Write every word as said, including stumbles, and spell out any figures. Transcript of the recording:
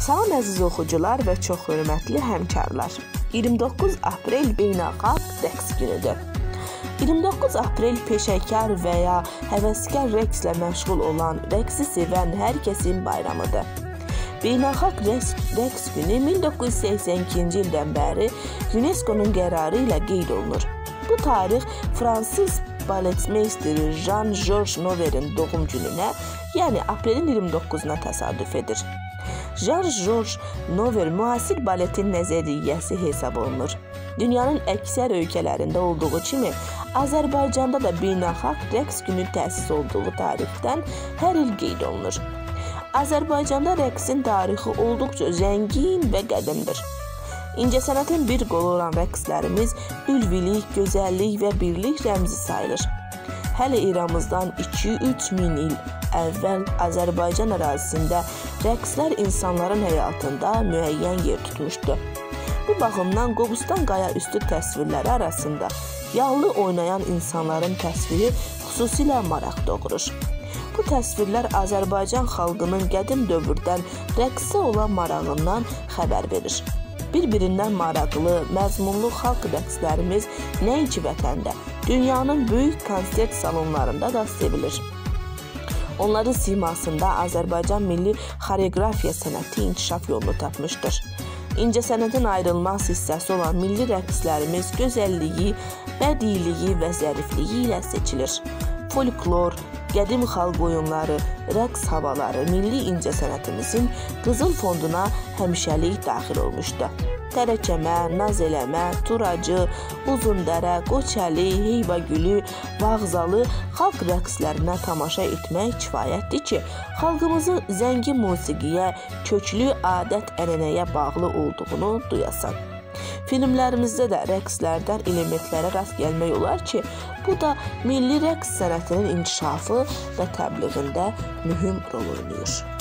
Salam əziz oxucular və çox hörmətli həmkarlar. iyirmi doqquz aprel beynəlxalq rəqs günüdür. iyirmi doqquz aprel peşəkar və ya həvəskar rəqslə məşğul olan, rəqsi sevən hər kəsin bayramıdır. Beynəlxalq rəqs günü min doqquz yüz səksən ikinci ildən bəri UNESCO-nun qərarı ilə qeyd olunur. Bu tarix Fransız baletmeysteri Jean-Georges Nouver'in doğum gününə, yəni aprelin iyirmi doqquzuna təsadüf edir. Jean-Georges Nouver müasir baletin nəzəriyyəsi hesab olunur. Dünyanın əksər ölkələrində olduğu kimi, Azərbaycanda da beynəlxalq rəqs günü təsis olduğu tarixdən hər il qeyd olunur. Azərbaycanda rəqsin tarixi olduqca zəngin və qədimdir. İncəsənətin bir qolu olan rəqslərimiz ülvilik, gözəllik və birlik rəmzi sayılır. Hələ eramızdan iki üç min il əvvəl Azərbaycan ərazisində rəqslər insanların həyatında müəyyən yer tutmuşdu. Bu baxımdan Qobustan qaya üstü təsvirləri arasında yallı oynayan insanların təsviri xüsusilə maraq doğurur. Bu təsvirlər Azərbaycan xalqının qədim dövrdən rəqsə olan marağından xəbər verir. Bir-birindən maraqlı, məzmunlu xalq rəqslərimiz nəinki vətəndə, dünyanın böyük konsert salonlarında da sevilir. Onların simasında Azərbaycan milli xoreografiya sənəti inkişaf yolunu tapmışdır. İncəsənətin ayrılmaz hissəsi olan milli rəqslərimiz gözəlliyi, bədiliyi və zərifliyi ilə seçilir. Folklor, qədim xalq oyunları, rəqs havaları milli incəsənətimizin qızıl fonduna həmişəlik daxil olmuşdu. Tərəkəmə, Nazeləmə, Turacı, Uzundərə, Qoçəli, Heybagülü, Bağzalı xalq rəqslərinə tamaşa etmək kifayətdir ki, xalqımızın zəngin musiqiyə, köklü adət-ənənəyə bağlı olduğunu duyasan. Filmlərimizdə də rəqslərdən elementlərə rast gəlmək olar ki, bu da milli rəqs sənətinin inkişafı və təbliğində mühüm rol oynayır.